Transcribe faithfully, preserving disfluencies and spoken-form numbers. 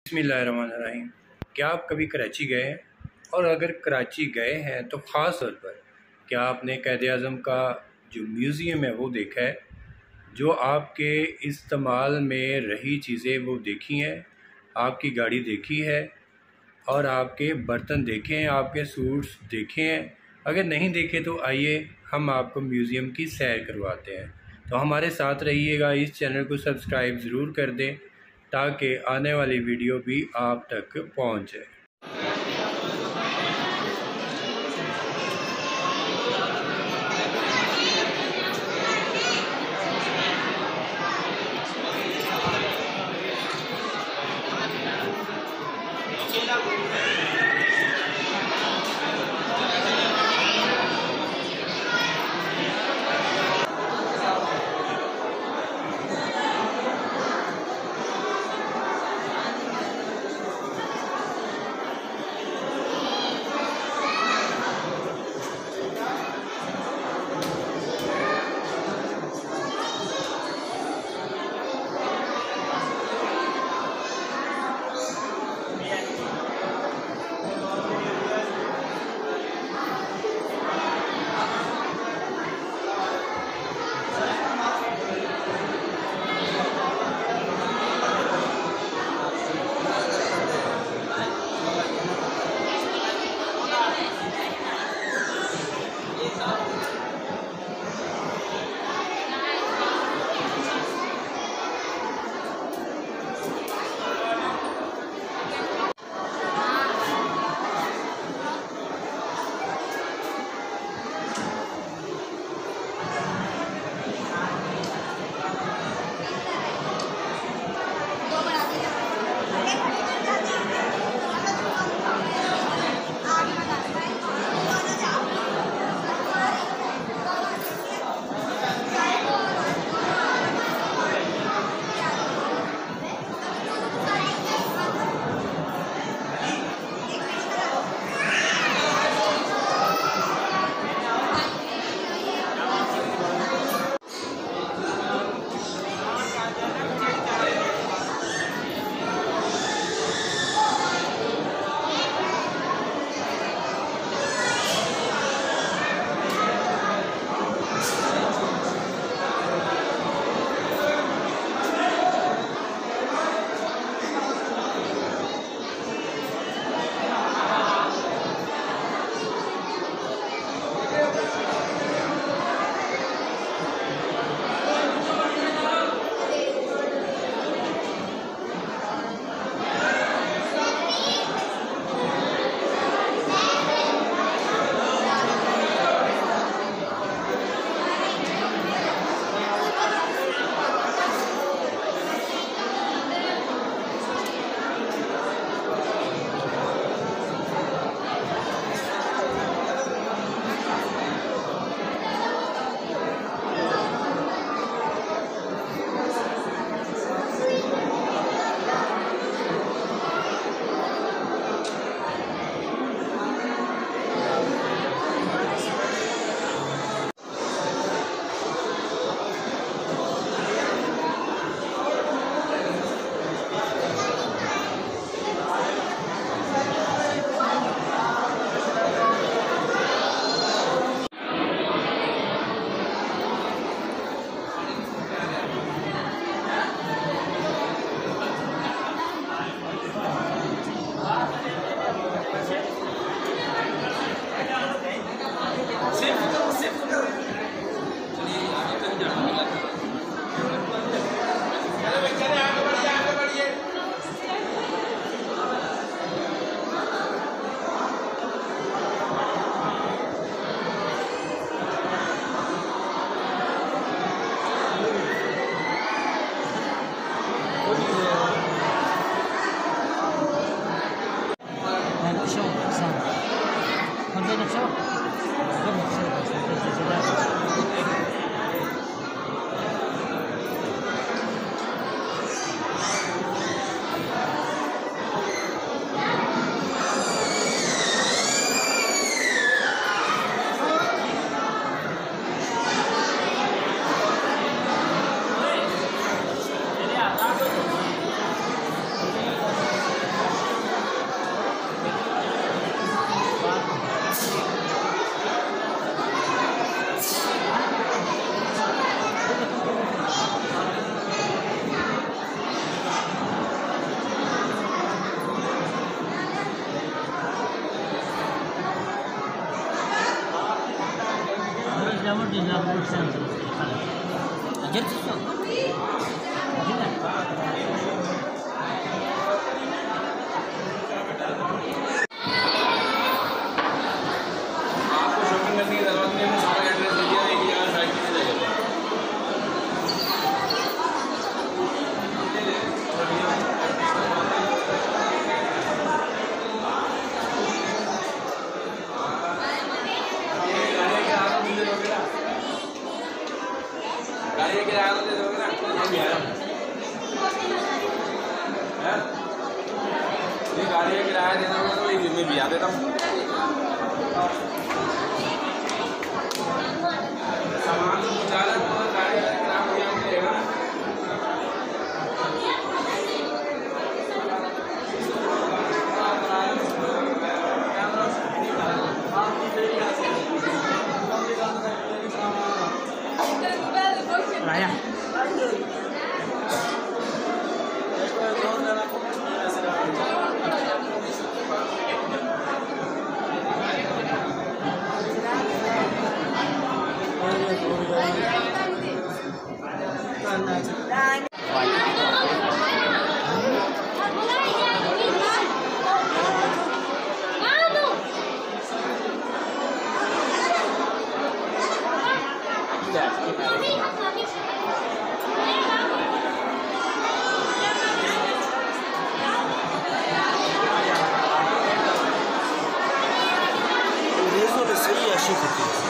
बिस्मिल्लाहिर्रहमानिर्रहीम। क्या आप कभी कराची गए हैं? और अगर कराची गए हैं तो ख़ास तौर पर क्या आपने क़ायद-ए-आज़म का जो म्यूज़ियम है वो देखा है? जो आपके इस्तेमाल में रही चीज़ें वो देखी हैं, आपकी गाड़ी देखी है और आपके बर्तन देखे हैं, आपके सूट्स देखे हैं? अगर नहीं देखे तो आइए हम आपको म्यूज़ियम की सैर करवाते हैं। तो हमारे साथ रहिएगा, इस चैनल को सब्सक्राइब ज़रूर कर दें ताकि आने वाली वीडियो भी आप तक पहुंच जाए। गाड़ी किराया तो दे दोगे ना? ये गाड़ी का किराया देना होगा तो एक दिन में भिजा देता हूँ। सामान तो पहुँचा ला तो गाड़ी का किराया मुझे मिलेगा ना। Raya. Rezo ve seri yaşa kötü.